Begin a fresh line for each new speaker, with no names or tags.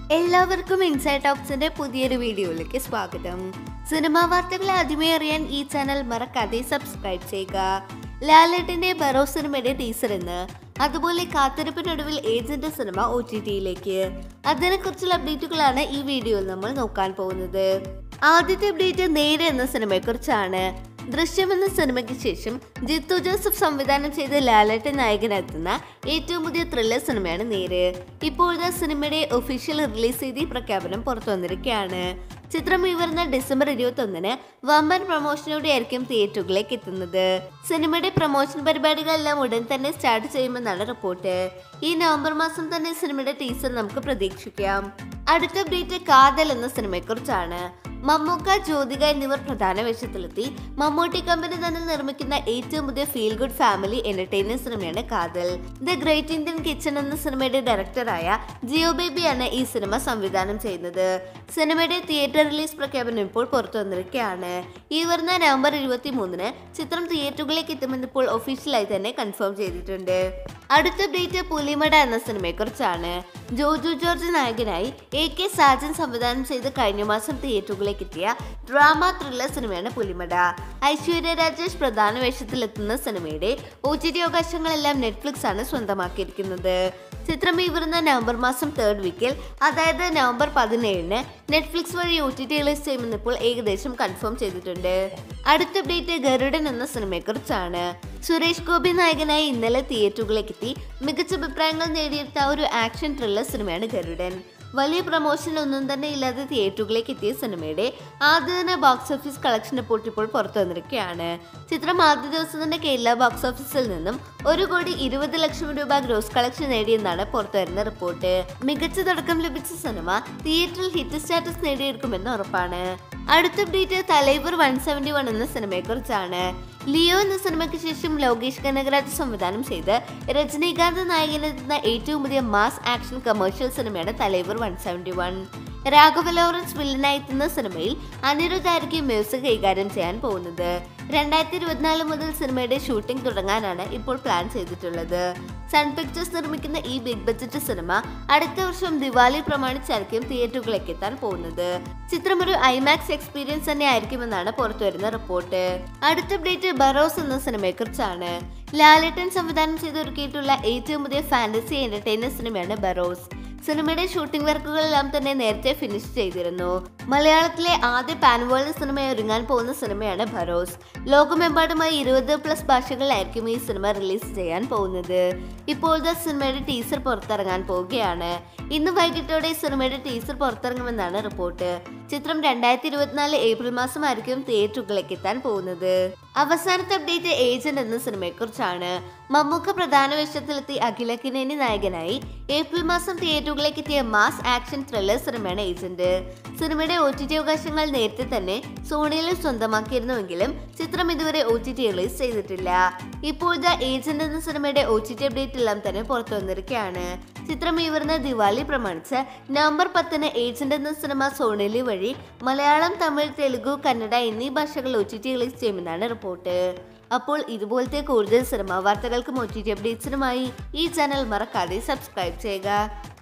എല്ലാവർക്കും ഇൻസൈഡ് ടോക്സിന്റെ പുതിയൊരു വീഡിയോയിലേക്ക് സ്വാഗതം. സിനിമാ വാർത്തകൾ ആദ്യമേ അറിയാൻ ഈ ചാനൽ മറക്കാതെ സബ്സ്ക്രൈബ് ചെയ്യുക. ലാലേട്ടന്റെ ബറോസ് സിനിമയുടെ ടീസർ ഇന്ന്, അതുപോലെ കാത്തിരിപ്പിനൊടുവിൽ ഏജന്റ് സിനിമ OTTയിലേക്ക്. അതിനെക്കുറിച്ചുള്ള അപ്ഡേറ്റുകളാണ് ഈ വീഡിയോയിൽ നമ്മൾ നോക്കാൻ പോകുന്നത്. ആദ്യത്തെ അപ്ഡേറ്റ് നേരെ എന്ന സിനിമയെക്കുറിച്ചാണ്. ദൃശ്യം എന്ന സിനിമയ്ക്ക് ശേഷം ജിത്തു ജോസഫ് സംവിധാനം ചെയ്ത് ലാലേട്ടൻ നായകനെത്തുന്ന ഏറ്റവും പുതിയ ത്രില്ലർ സിനിമയാണ് നേര്. ഇപ്പോഴത്തെ സിനിമയുടെ ഒഫീഷ്യൽ റിലീസ് തീയതി പ്രഖ്യാപനം പുറത്തു വന്നിരിക്കുകയാണ്. ചിത്രം ഈ വരുന്ന ഡിസംബർ 21-ന് വമ്പൻ പ്രൊമോഷനോടെ ആയിരിക്കും തിയേറ്ററുകളിലേക്ക് എത്തുന്നത്. സിനിമയുടെ പ്രൊമോഷൻ പരിപാടികളെല്ലാം ഉടൻ തന്നെ സ്റ്റാർട്ട് ചെയ്യുമെന്നാണ് റിപ്പോർട്ട്. ഈ നവംബർ മാസം തന്നെ സിനിമയുടെ ടീസർ നമുക്ക് പ്രതീക്ഷിക്കാം. അടുത്ത അപ്ഡേറ്റ് കാതൽ എന്ന സിനിമയെക്കുറിച്ചാണ്. മമ്മൂക്ക, ജ്യോതിക എന്നിവർ പ്രധാന വേഷത്തിലെത്തി മമ്മൂട്ടി കമ്പനി തന്നെ നിർമ്മിക്കുന്ന ഏറ്റവും പുതിയ ഫീൽ ഗുഡ് ഫാമിലി എന്റർടൈനർ സിനിമയാണ് കാതൽ. ദ ഗ്രേറ്റ് ഇന്ത്യൻ കിച്ചൺ എന്ന സിനിമയുടെ ഡയറക്ടറായ ജിയോ ബേബിയാണ് ഈ സിനിമ സംവിധാനം ചെയ്യുന്നത്. സിനിമയുടെ തിയേറ്റർ റിലീസ് പ്രഖ്യാപനം ഇപ്പോൾ പുറത്തു വന്നിരിക്കുകയാണ്. ഈ വരുന്ന നവംബർ 23-ന് ചിത്രം തിയേറ്ററുകളിലേക്ക് എത്തുമെന്ന് ഇപ്പോൾ ഒഫീഷ്യലായി തന്നെ കൺഫേം ചെയ്തിട്ടുണ്ട്. അടുത്ത അപ്ഡേറ്റ് പുലിമട എന്ന സിനിമയെക്കുറിച്ചാണ്. ജോജു ജോർജ് നായകനായി AK സാജൻ സംവിധാനം ചെയ്ത് കഴിഞ്ഞ മാസം തിയേറ്ററുകളിലേക്ക് എത്തിയ ഡ്രാമ ത്രില്ലർ സിനിമയാണ് പുലിമട. ഐശ്വര്യ രാജേഷ് പ്രധാന വേഷത്തിലെത്തുന്ന സിനിമയുടെ OTT അവകാശങ്ങളെല്ലാം നെറ്റ്ഫ്ലിക്സ് ആണ് സ്വന്തമാക്കിയിരിക്കുന്നത്. ചിത്രം ഈ വരുന്ന നവംബർ മാസം 3rd വീക്കിൽ, അതായത് നവംബർ 17-ന് നെറ്റ്ഫ്ലിക്സ് വഴി OTT റിലീസ് ചെയ്യുമെന്ന് ഇപ്പോൾ ഏകദേശം കൺഫേം ചെയ്തിട്ടുണ്ട്. അടുത്ത അപ്ഡേറ്റ് ഗരുഡൻ എന്ന സിനിമയെക്കുറിച്ചാണ്. സുരേഷ് ഗോപി നായകനായി ഇന്നലെ തിയേറ്ററുകളിലേക്ക് എത്തി മികച്ച അഭിപ്രായങ്ങൾ നേടിയെടുത്ത ഒരു ആക്ഷൻ ത്രില്ലർ സിനിമയാണ് ഗരുഡൻ. വലിയ പ്രൊമോഷൻ ഒന്നും തന്നെ ഇല്ലാതെ തിയേറ്ററുകളിലേക്ക് എത്തിയ സിനിമയുടെ ആദ്യ ദിന ബോക്സ് ഓഫീസ് കളക്ഷൻ റിപ്പോർട്ട് ഇപ്പോൾ പുറത്തു വന്നിരിക്കുകയാണ്. ചിത്രം ആദ്യ ദിവസം തന്നെ കേരള ബോക്സ് ഓഫീസിൽ നിന്നും 1,20,00,000 രൂപ ഗ്രോസ് കളക്ഷൻ നേടിയെന്നാണ് പുറത്തുവരുന്ന റിപ്പോർട്ട്. മികച്ച തുടക്കം ലഭിച്ച സിനിമ തിയേറ്ററിൽ ഹിറ്റ് സ്റ്റാറ്റസ് നേടിയെടുക്കുമെന്ന് ഉറപ്പാണ്. അടുത്ത അപ്ഡേറ്റ് തലൈവർ 171 എന്ന സിനിമയെക്കുറിച്ചാണ്. ലിയോ എന്ന സിനിമയ്ക്ക് ശേഷം ലോകേഷ് കനകരാജ് സംവിധാനം ചെയ്ത് രജനീകാന്ത് നായകനെത്തുന്ന ഏറ്റവും പുതിയ മാസ് ആക്ഷൻ കമേഴ്ഷ്യൽ സിനിമയാണ് തലൈവർ 171. രാഘവ ലോറൻസ് വില്ലനായി എത്തുന്ന സിനിമയിൽ അനിരുദ്ധ് ആയിരിക്കും മ്യൂസിക് കൈകാര്യം ചെയ്യാൻ പോകുന്നത്. 2024 മുതൽ സിനിമയുടെ ഷൂട്ടിംഗ് തുടങ്ങാനാണ് ഇപ്പോൾ പ്ലാൻ ചെയ്തിട്ടുള്ളത്. സൺ പിക്ചേഴ്സ് നിർമ്മിക്കുന്ന ഈ ബിഗ് ബഡ്ജറ്റ് സിനിമ അടുത്ത വർഷം ദിവാലി പ്രമാണിച്ചായിരിക്കും തിയേറ്ററുകളിലേക്ക് എത്താൻ പോകുന്നത്. ചിത്രം ഒരു IMAX എക്സ്പീരിയൻസ് തന്നെ ആയിരിക്കുമെന്നാണ് പുറത്തുവരുന്ന റിപ്പോർട്ട്. അടുത്ത അപ്ഡേറ്റ് ബറോസ് എന്ന സിനിമയെക്കുറിച്ചാണ്. ലാലേട്ടൻ സംവിധാനം ചെയ്തൊരുക്കിയിട്ടുള്ള ഏറ്റവും പുതിയ ഫാന്റസി എന്റർടൈനർ സിനിമയാണ് ബറോസ്. സിനിമയുടെ ഷൂട്ടിംഗ് വർക്കുകളെല്ലാം തന്നെ നേരത്തെ ഫിനിഷ് ചെയ്തിരുന്നു. മലയാളത്തിലെ ആദ്യ പാൻ വേൾഡ് സിനിമയായി ഒരുങ്ങാൻ പോകുന്ന സിനിമയാണ് ബറോസ്. ലോകമെമ്പാടുമായി 20+ ഭാഷകളിലായിരിക്കും ഈ സിനിമ റിലീസ് ചെയ്യാൻ പോകുന്നത്. ഇപ്പോഴത്തെ സിനിമയുടെ ടീസർ പുറത്തിറങ്ങാൻ പോവുകയാണ്. ഇന്ന് വൈകിട്ടോടെ സിനിമയുടെ ടീസർ പുറത്തിറങ്ങുമെന്നാണ് റിപ്പോർട്ട്. ചിത്രം 2024 ഏപ്രിൽ മാസമായിരിക്കും തിയേറ്ററുകളിലേക്ക് എത്താൻ പോകുന്നത്. അവസാനത്തെ അപ്ഡേറ്റ് ഏജന്റ് എന്ന സിനിമയെക്കുറിച്ചാണ്. മമ്മൂക്ക പ്രധാന വേഷത്തിലെത്തി അഖിലക്കിനേനി നായകനായി ഏപ്രിൽ മാസം തിയേറ്ററുകളിലേക്ക് എത്തിയ മാസ് ആക്ഷൻ ത്രില്ലർ സിനിമയാണ് ഏജന്റ്. സിനിമയുടെ OTT അവകാശങ്ങൾ നേരത്തെ തന്നെ സോണിയിൽ സ്വന്തമാക്കിയിരുന്നുവെങ്കിലും ചിത്രം ഇതുവരെ OTT റിലീസ് ചെയ്തിട്ടില്ല. ഇപ്പോഴത്തെ ഏജന്റ് എന്ന സിനിമയുടെ OTT അപ്ഡേറ്റ് എല്ലാം തന്നെ പുറത്തു വന്നിരിക്കുകയാണ്. ചിത്രം ഈ വരുന്ന ദിവാലി പ്രമാണിച്ച് നവംബർ 10-ന് ഏജന്റ് എന്ന സിനിമ സോണിലി വഴി മലയാളം, തമിഴ്, തെലുഗു, കന്നഡ എന്നീ ഭാഷകൾ OTT റിലീസ് ചെയ്യുമെന്നാണ് റിപ്പോർട്ട്. അപ്പോൾ ഇതുപോലത്തെ കൂടുതൽ സിനിമാ വാർത്തകൾക്കും OTT അപ്ഡേറ്റ്സിനുമായി ഈ ചാനൽ മറക്കാതെ സബ്സ്ക്രൈബ് ചെയ്യുക.